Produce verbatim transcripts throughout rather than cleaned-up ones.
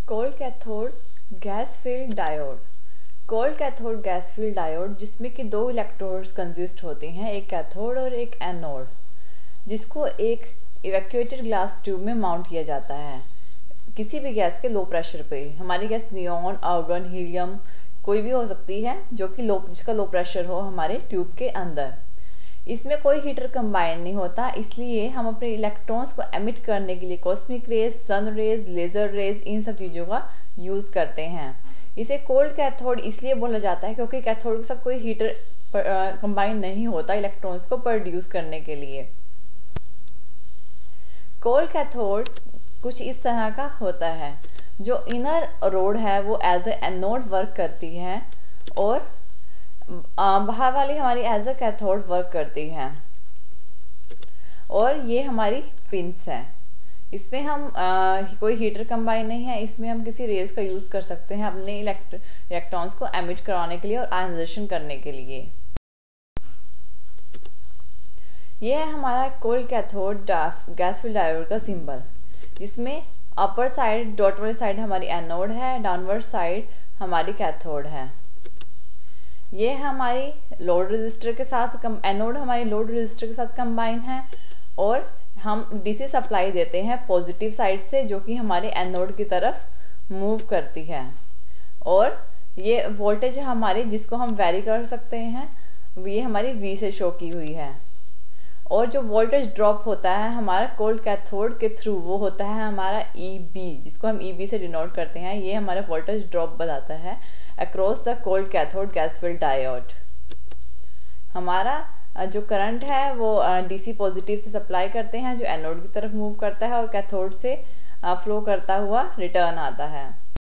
Cold cathode gas field diode. Cold cathode gas field diode जिसमें कि दो electrodes consist होते हैं, एक कैथोड और एक एनोड, जिसको एक इवैक्यूएटेड ग्लास ट्यूब में माउंट किया जाता है किसी भी गैस के लो प्रेशर पे। हमारी गैस नियॉन, आर्गन, हीलियम कोई भी हो सकती है जो कि लो जिसका लो प्रेशर हो हमारे ट्यूब के अंदर। इसमें कोई हीटर कंबाइन नहीं होता, इसलिए हम अपने इलेक्ट्रॉन्स को एमिट करने के लिए cosmic rays, sun rays, laser rays, इन सब चीज़ों का यूज़ करते हैं। इसे कोल्ड कैथोड इसलिए बोला जाता है क्योंकि कैथोड के साथ कोई हीटर कंबाइन नहीं होता इलेक्ट्रॉन्स को प्रोड्यूस करने के लिए। कोल्ड कैथोड कुछ इस तरह का होता है। जो इनर रोड है वो एज ए एनोड वर्क करती है और बाहर वाली हमारी एज अ कैथोड वर्क करती है, और ये हमारी पिंस है। इसमें हम आ, कोई हीटर कंबाइन नहीं है, इसमें हम किसी रेज का यूज़ कर सकते हैं अपने इलेक्ट्रॉन्स को एमिट कराने के लिए और आयनाइजेशन करने के लिए। यह है हमारा cold cathode gas field diode का सिंबल, जिसमें अपर साइड डॉट वाली साइड हमारी एनोड है, डाउनवर्ड साइड हमारी कैथोड है। ये हमारी लोड रेजिस्टर के साथ कम एनोड हमारी लोड रेजिस्टर के साथ कंबाइन है, और हम डीसी सप्लाई देते हैं पॉजिटिव साइड से जो कि हमारे एनोड की तरफ मूव करती है। और ये वोल्टेज हमारी जिसको हम वेरी कर सकते हैं, ये हमारी वी से शो की हुई है। और जो वोल्टेज ड्रॉप होता है हमारा कोल्ड कैथोड के थ्रू वो होता है हमारा ई बी, जिसको हम ई बी से डिनोट करते हैं। ये हमारा वोल्टेज ड्रॉप बताता है across the cold cathode gas field diode. हमारा जो करंट है वो डीसी पॉजिटिव से सप्लाई करते हैं जो एनोड की तरफ मूव करता है, और कैथोड से फ्लो करता हुआ रिटर्न आता है।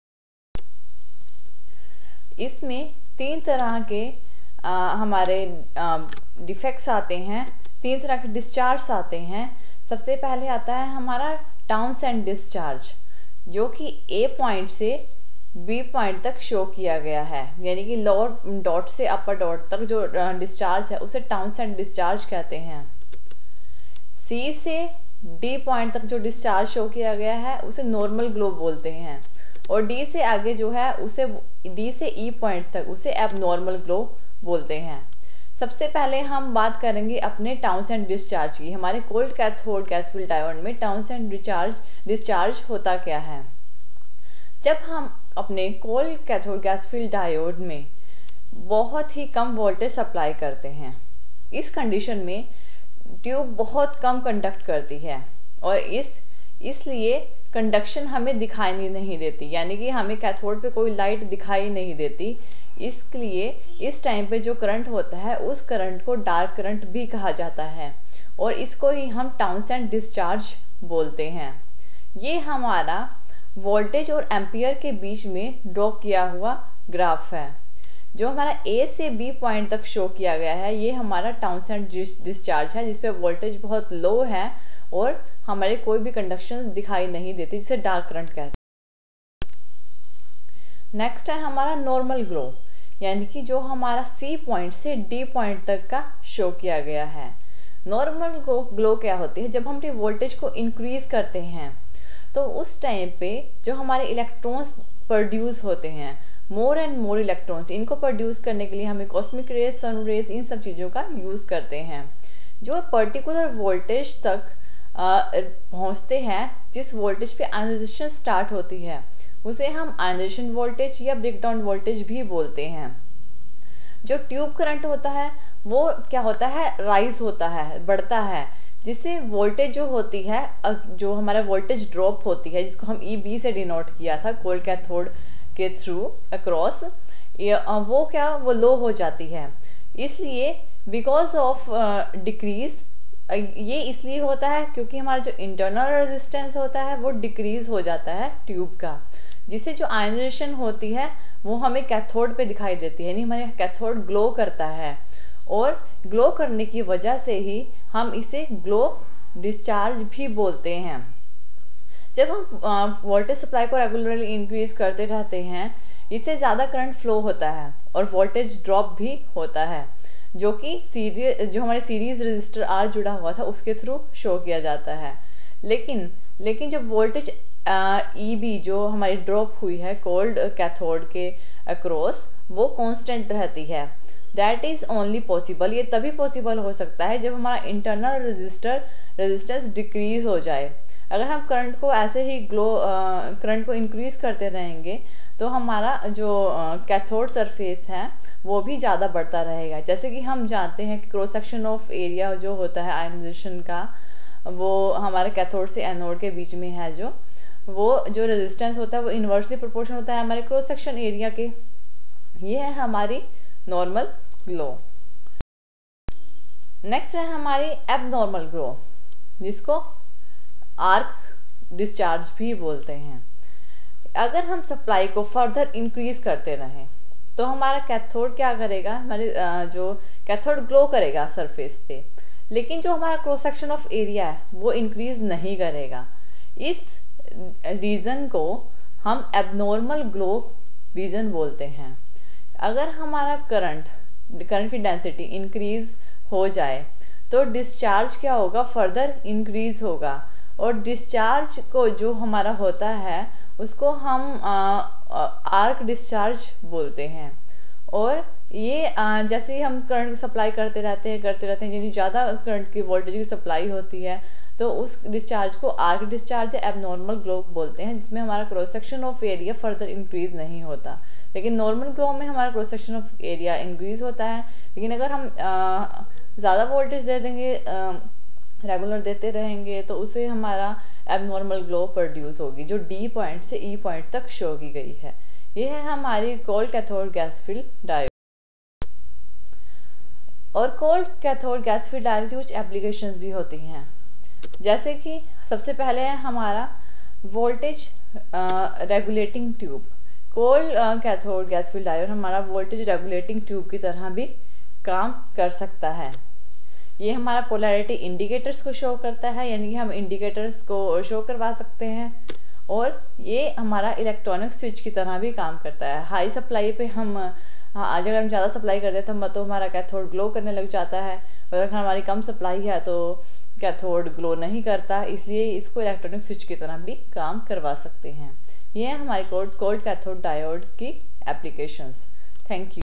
इसमें तीन तरह के आ, हमारे डिफेक्ट्स आते हैं, तीन तरह के डिस्चार्ज आते हैं। सबसे पहले आता है हमारा टाउनसेंड डिस्चार्ज, जो कि ए पॉइंट से बी पॉइंट तक शो किया गया है, यानी कि लोअर डॉट से अपर डॉट तक जो डिस्चार्ज है उसे टाउनसेंड डिस्चार्ज कहते हैं। सी से डी पॉइंट तक जो डिस्चार्ज शो किया गया है उसे नॉर्मल ग्लो बोलते हैं, और डी से आगे जो है उसे डी से ई पॉइंट तक उसे एबनॉर्मल ग्लो बोलते हैं। सबसे पहले हम बात करेंगे अपने टाउनसेंड डिस्चार्ज की। हमारे cold cathode gas field diode में टाउनसेंड डिस्चार्ज डिस्चार्ज होता क्या है। जब हम अपने cold cathode gas field diode में बहुत ही कम वोल्टेज सप्लाई करते हैं, इस कंडीशन में ट्यूब बहुत कम कंडक्ट करती है, और इस इसलिए कंडक्शन हमें दिखाई नहीं देती, यानी कि हमें कैथोड पे कोई लाइट दिखाई नहीं देती। इसलिए इस टाइम पे जो करंट होता है उस करंट को डार्क करंट भी कहा जाता है, और इसको ही हम टाउनसेंड डिस्चार्ज बोलते हैं। ये हमारा वोल्टेज और एम्पियर के बीच में ड्रॉ किया हुआ ग्राफ है। जो हमारा ए से बी पॉइंट तक शो किया गया है ये हमारा टाउनसेंड डिस्चार्ज है, जिसपे वोल्टेज बहुत लो है और हमारे कोई भी कंडक्शन दिखाई नहीं देती, जिसे डार्क करंट कहते हैं। नेक्स्ट है हमारा नॉर्मल ग्लो, यानी कि जो हमारा सी पॉइंट से डी पॉइंट तक का शो किया गया है। नॉर्मल ग्लो क्या होती है, जब हम अपनी वोल्टेज को इंक्रीज करते हैं तो उस टाइम पे जो हमारे इलेक्ट्रॉन्स प्रोड्यूस होते हैं, मोर एंड मोर इलेक्ट्रॉन्स, इनको प्रोड्यूस करने के लिए हमें कॉस्मिक रेज, सन रेज, इन सब चीज़ों का यूज़ करते हैं। जो पर्टिकुलर वोल्टेज तक पहुंचते हैं, जिस वोल्टेज पे आयनाइजेशन स्टार्ट होती है उसे हम आयनाइजेशन वोल्टेज या ब्रेकडाउन वोल्टेज भी बोलते हैं। जो ट्यूब करंट होता है वो क्या होता है, राइज होता है, बढ़ता है, जिससे वोल्टेज जो होती है, जो हमारा वोल्टेज ड्रॉप होती है, जिसको हम ई बी से डिनोट किया था कोल्ड कैथोड के थ्रू अक्रॉस, वो क्या वो लो हो जाती है। इसलिए बिकॉज ऑफ डिक्रीज, ये इसलिए होता है क्योंकि हमारा जो इंटरनल रेजिस्टेंस होता है वो डिक्रीज हो जाता है ट्यूब का, जिससे जो आयनाइजेशन होती है वो हमें कैथोड पे दिखाई देती है, यानी हमारे कैथोड ग्लो करता है, और ग्लो करने की वजह से ही हम इसे ग्लो डिस्चार्ज भी बोलते हैं। जब हम वोल्टेज सप्लाई को रेगुलरली इंक्रीज करते रहते हैं, इससे ज़्यादा करंट फ्लो होता है और वोल्टेज ड्रॉप भी होता है, जो कि सीरीज जो हमारे सीरीज रजिस्टर आर जुड़ा हुआ था उसके थ्रू शो किया जाता है। लेकिन लेकिन जब वोल्टेज ई बी जो हमारी ड्रॉप हुई है कोल्ड कैथोड के अक्रॉस, वो कांस्टेंट रहती है। दैट इज़ ओनली पॉसिबल, ये तभी पॉसिबल हो सकता है जब हमारा इंटरनल रेजिस्टर रेजिस्टेंस डिक्रीज हो जाए। अगर हम करंट को ऐसे ही ग्लो करंट को इंक्रीज करते रहेंगे तो हमारा जो कैथोड सरफेस है वो भी ज़्यादा बढ़ता रहेगा। जैसे कि हम जानते हैं कि क्रॉस सेक्शन ऑफ एरिया जो होता है आयनाइजेशन का, वो हमारे कैथोड से एनोड के बीच में है, जो वो जो रेजिस्टेंस होता है वो इन्वर्सली प्रोपोर्शनल होता है हमारे क्रॉस सेक्शन एरिया के। ये है हमारी नॉर्मल ग्लो। नेक्स्ट है हमारी एबनॉर्मल ग्लो, जिसको आर्क डिस्चार्ज भी बोलते हैं। अगर हम सप्लाई को फर्दर इंक्रीज करते रहें तो हमारा कैथोड क्या करेगा, हमारे जो कैथोड ग्लो करेगा सरफेस पे, लेकिन जो हमारा क्रॉस सेक्शन ऑफ एरिया है वो इंक्रीज नहीं करेगा। इस रीजन को हम एबनॉर्मल ग्लो रीजन बोलते हैं। अगर हमारा करंट करंट की डेंसिटी इंक्रीज हो जाए तो डिस्चार्ज क्या होगा, फर्दर इंक्रीज होगा, और डिस्चार्ज को जो हमारा होता है उसको हम आ, आर्क डिस्चार्ज बोलते हैं। और ये आ, जैसे ही हम करंट सप्लाई करते रहते हैं करते रहते हैं यानी ज़्यादा करंट की वोल्टेज की सप्लाई होती है तो उस डिस्चार्ज को आर्क डिस्चार्ज या एबनॉर्मल ग्लो बोलते हैं, जिसमें हमारा cross section of area further increase नहीं होता। लेकिन नॉर्मल ग्लो में हमारा cross section of area increase होता है। लेकिन अगर हम ज़्यादा वोल्टेज दे देंगे, रेगुलर देते रहेंगे, तो उसे हमारा एबनॉर्मल ग्लो प्रोड्यूस होगी, जो डी पॉइंट से ई पॉइंट तक शो की गई है। ये है हमारी cold cathode gas field diode. और cold cathode gas field diode की कुछ एप्लीकेशंस भी होती हैं, जैसे कि सबसे पहले है हमारा voltage regulating tube. Cold cathode gas field diode हमारा वोल्टेज रेगुलेटिंग ट्यूब की तरह भी काम कर सकता है। ये हमारा पोलैरिटी इंडिकेटर्स को शो करता है, यानी कि हम इंडिकेटर्स को शो करवा सकते हैं। और ये हमारा इलेक्ट्रॉनिक स्विच की तरह भी काम करता है। हाई सप्लाई पे हम हाँ अगर हम ज़्यादा सप्लाई कर देते हैं तो हमारा कैथोड ग्लो करने लग जाता है, और अगर हमारी कम सप्लाई है तो कैथोड ग्लो नहीं करता, इसलिए इसको इलेक्ट्रॉनिक स्विच की तरह भी काम करवा सकते हैं। ये है हमारी कोल्ड कोल्ड कैथोड डायोड की एप्लीकेशंस। Thank you.